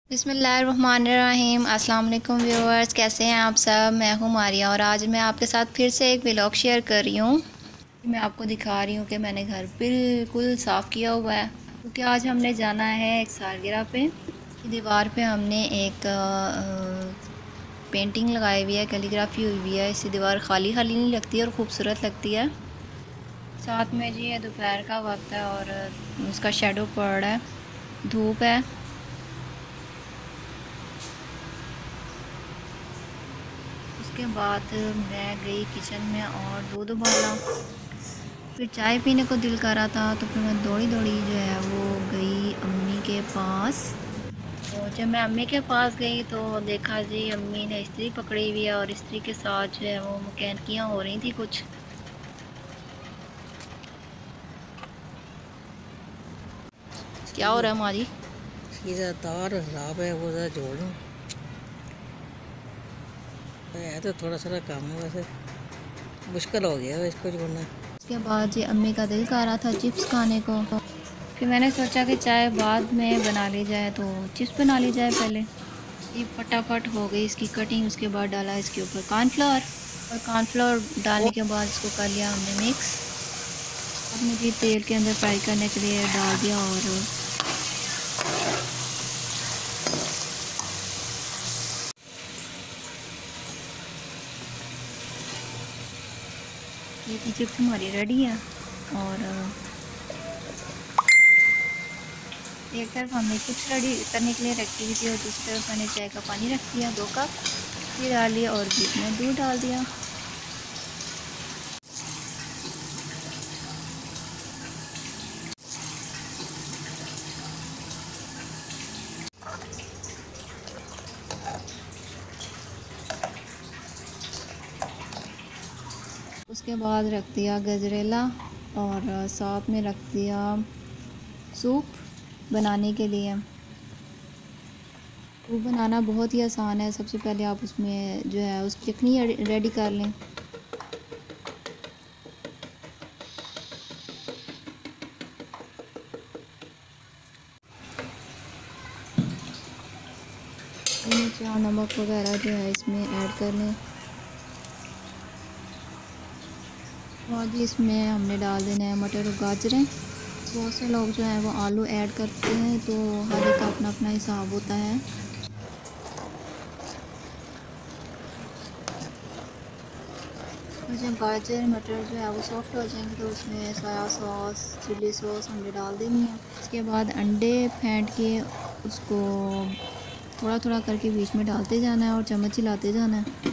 बिस्मिल्लाहिर्रहमानिर्रहीम। अस्सलाम वालेकुम व्यूअर्स, कैसे हैं आप सब। मैं हूँ मारिया और आज मैं आपके साथ फिर से एक व्लॉग शेयर कर रही हूँ। मैं आपको दिखा रही हूँ कि मैंने घर बिल्कुल साफ़ किया हुआ है क्योंकि आज हमने जाना है एक सालगिरह पे। दीवार पे हमने एक पेंटिंग लगाई हुई है, कैलीग्राफी हुई हुई है। इससे दीवार खाली खाली नहीं लगती और ख़ूबसूरत लगती है। साथ में जी ये दोपहर का वक्त है और उसका शेडो पड़ रहा है, धूप है। उसके बाद मैं गई किचन में और दूध उबाला। फिर चाय पीने को दिल कर रहा था तो फिर मैं दौड़ी दौड़ी जो है वो गई अम्मी के पास। तो जब मैं अम्मी के पास गई तो देखा जी अम्मी ने इस्त्री पकड़ी हुई है और इस्त्री के साथ जो है वो मैकेनिकियाँ हो रही थी कुछ। क्या हो रहा है हमारी? सीधा तार खराब है, वो ज़रा जोड़ लूँ। है तो थोड़ा सा काम है, वैसे मुश्किल हो गया है इसको जोड़ना। उसके बाद जी अम्मी का दिल कर रहा था चिप्स खाने को। फिर मैंने सोचा कि चाय बाद में बना ली जाए तो चिप्स बना ली जाए पहले। ये फटाफट हो गई इसकी कटिंग। उसके बाद डाला इसके ऊपर कॉर्नफ्लोर और कॉर्नफ्लोर डालने के बाद इसको कर लिया हमने मिक्स। अब मुझे तेल के अंदर फ्राई करने के लिए डाल दिया और ये चिप्स हमारी रेडी है। और एक तरफ हमने चिप्स रेडी करने के लिए रखी हुई थी और दूसरी तरफ मैंने चाय का पानी रख दिया 2 कप। ये डाल लिया और बीच में दूध डाल दिया। उसके बाद रख दिया गजरेला और साथ में रख दिया सूप बनाने के लिए। सूप बनाना बहुत ही आसान है। सबसे पहले आप उसमें जो है उसकी चटनी रेडी कर लें। मिर्च और नमक वगैरह जो है इसमें ऐड कर लें। और इसमें हमने डाल देना है मटर और गाजरें। बहुत से लोग जो है वो आलू ऐड करते हैं, तो हर एक का अपना अपना हिसाब होता है। और जब गाजर मटर जो है वो सॉफ्ट हो जाएंगे तो उसमें सोया सॉस चिली सॉस हमने डाल देनी है। इसके बाद अंडे फेंट के उसको थोड़ा थोड़ा करके बीच में डालते जाना है और चम्मच हिलाते जाना है।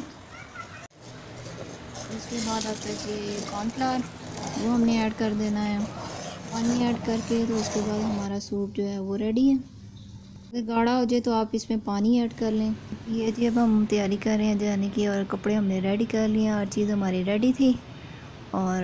उसके बाद आता है कि कॉर्नफ्लावर, वो हमने ऐड कर देना है। पानी ऐड करके तो उसके बाद हमारा सूप जो है वो रेडी है। अगर गाढ़ा हो जाए तो आप इसमें पानी ऐड कर लें। ये जी अब हम तैयारी कर रहे हैं जाने की और कपड़े हमने रेडी कर लिए, हर चीज़ हमारी रेडी थी। और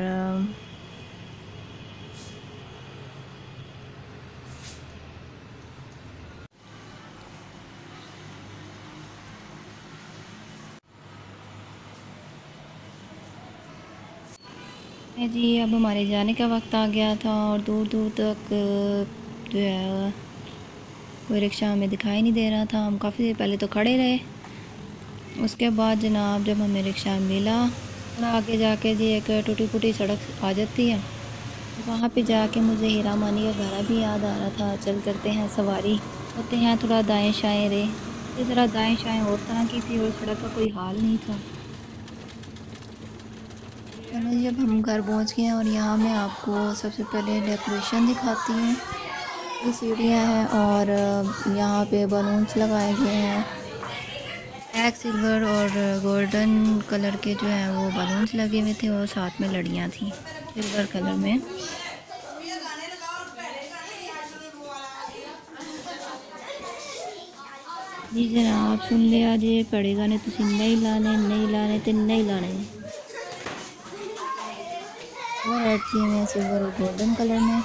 जी अब हमारे जाने का वक्त आ गया था और दूर दूर तक जो है कोई रिक्शा हमें दिखाई नहीं दे रहा था। हम काफ़ी देर पहले तो खड़े रहे। उसके बाद जनाब जब हमें रिक्शा मिला, थोड़ा आगे जाके जी एक टूटी फूटी सड़क आ जाती है, वहाँ पे जाके मुझे हीरा मानी का गाना भी याद आ रहा था। चल करते हैं सवारी, होते हैं थोड़ा दाएं शाएं रे। इस तरह दाएं शाएं और तरह की थी और सड़क का कोई हाल नहीं था। चलो जब हम घर पहुँच गए और यहाँ मैं आपको सबसे पहले डेकोरेशन दिखाती हूँ। ये सीढ़ियाँ हैं और यहाँ पे बलून्स लगाए गए हैं। ब्लैक सिल्वर और गोल्डन कलर के जो हैं वो बलून्स लगे हुए थे और साथ में लड़ियाँ थी सिल्वर कलर में। जी जनाब सुन लिया जी, बड़े गाने तुसी नहीं लाने ते नहीं लाने। वो ऐड किए हुए हैं सिल्वर और गोल्डन कलर में।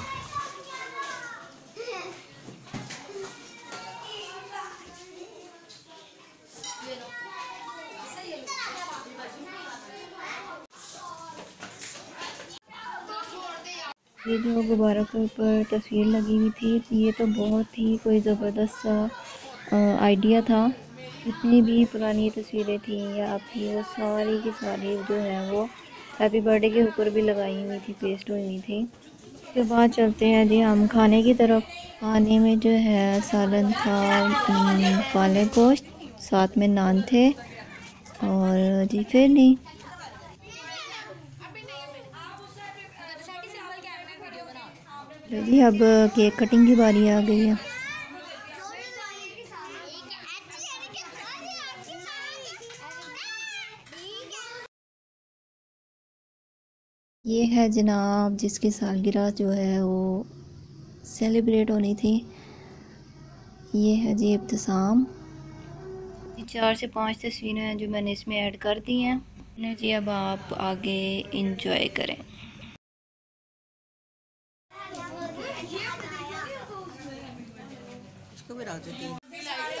ये जो गुब्बारों के ऊपर तस्वीर लगी हुई थी, ये तो बहुत ही कोई ज़बरदस्त सा आइडिया था। जितनी भी पुरानी तस्वीरें थी या आपकी, वो सारी की सारी जो है वो हैप्पी बर्थडे के ऊपर भी लगाई हुई थी, पेस्ट हुई हुई थी। उसके बाद चलते हैं जी हम खाने की तरफ। खाने में जो है सालन था, पालक गोश्त, साथ में नान थे और जी फिर नहीं। तो जी अब केक कटिंग की बारी आ गई है। ये है जनाब जिसकी सालगिरह जो है वो सेलिब्रेट होनी थी। ये है जी इब्तिसाम। 4 से 5 तस्वीरें हैं जो मैंने इसमें ऐड कर दी हैं जी। अब आप आगे इंजॉय करें। इसको भी डाल देती हूँ।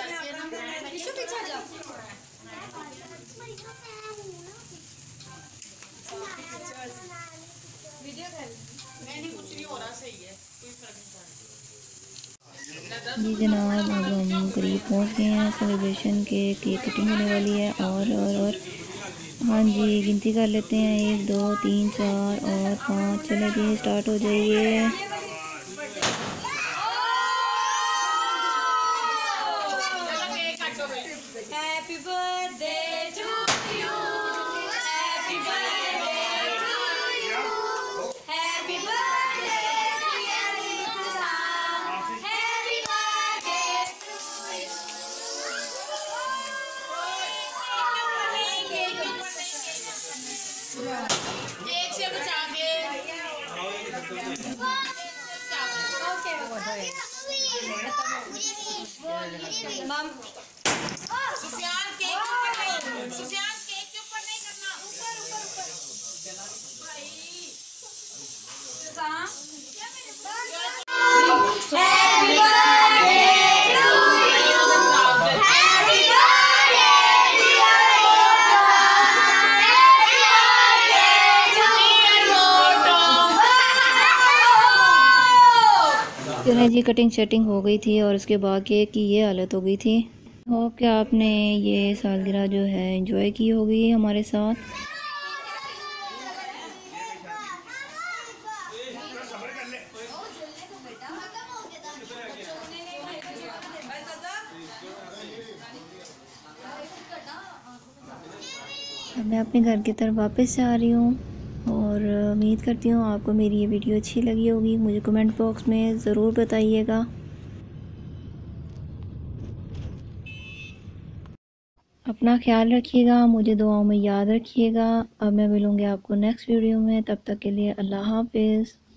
जी जनाब अब हम करीब पहुंच गए हैं सेलिब्रेशन के। केक कटिंग होने वाली है और हाँ जी गिनती कर लेते हैं, 1 2 3 4 और 5। चले जी स्टार्ट हो जाइए। Happy birthday to you. Happy birthday to you. Happy birthday dear Ibtisam. Happy birthday to you. एक से बचा के मम सुफियान केक के ऊपर नहीं, सुफियान केक के ऊपर नहीं करना, ऊपर ऊपर ऊपर भाई कहाँ happy birthday to you, happy birthday dear Moto. चलें जी कटिंग शटिंग हो गई थी और उसके बाद केक की ये हालत हो गई थी। होप कि आपने ये सालगिरह जो है एंजॉय की होगी हमारे साथ। अब मैं अपने घर की तरफ वापस जा रही हूँ और उम्मीद करती हूँ आपको मेरी ये वीडियो अच्छी लगी होगी। मुझे कमेंट बॉक्स में ज़रूर बताइएगा। अपना ख्याल रखिएगा, मुझे दुआओं में याद रखिएगा। अब मैं मिलूँगी आपको नेक्स्ट वीडियो में, तब तक के लिए अल्लाह हाफ़िज़।